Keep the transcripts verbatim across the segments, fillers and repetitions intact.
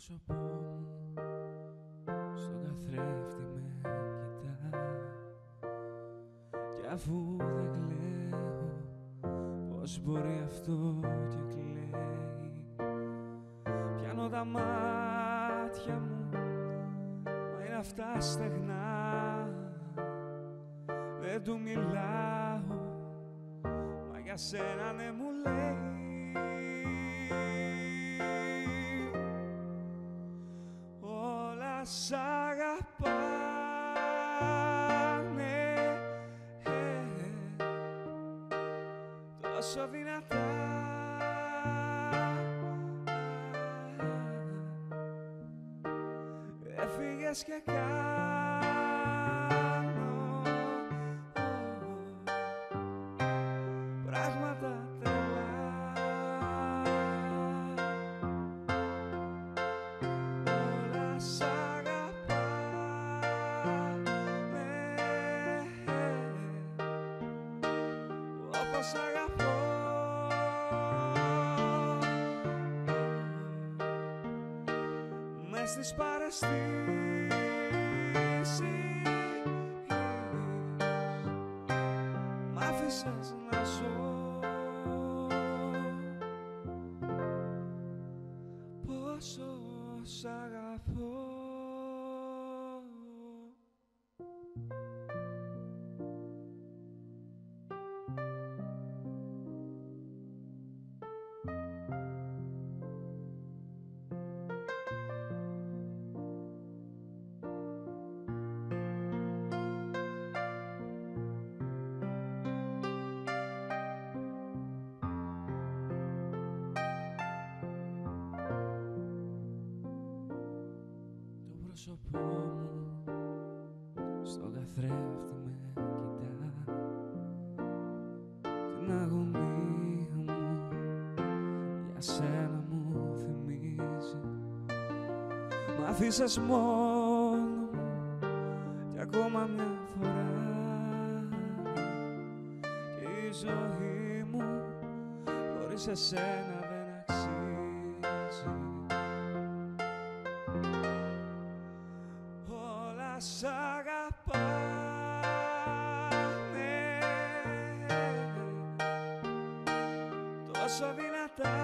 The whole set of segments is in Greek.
πρόσωπό μου στον καθρέφτη με κοιτά, κι αφού δεν κλαίω πως μπορεί αυτό και κλαίει. Πιάνω τα μάτια μου, μα είναι αυτά στεγνά. Δεν του μιλάω, μα για σένα ναι μου λέει. Όλα σ' αγαπάνε, ε, τόσο δυνατά. Έφυγες και κάνω πράγματα τρελά. Όλα σ' αγαπάνε, όπως αγαπώ. Μες στις παραστήσεις μ' άφησες να ζω. Πόσο σ' αγαπώ. Το πρόσωπό μου στον καθρέφτη με κοιτά, την αγωνία μου για σένα μου θυμίζει. Μ' αφήσες μόνο μου κι ακόμα μια φορά, και η ζωή μου χωρίς εσένα δεν αξίζει. Όλα σ' αγαπάνε, τόσο δυνατά.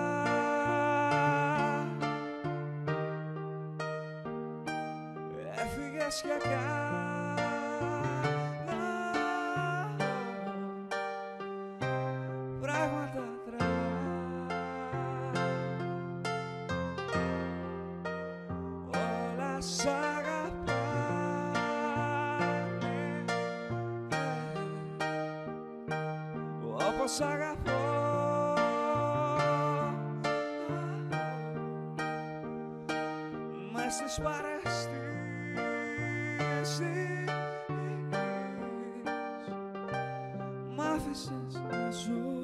Έφυγες και κάνω πράγματα τρελά. Όλα σ' αγαπάνε, όπως αγαπώ. Μες στις παραστήσεις μ' άφησες να ζω.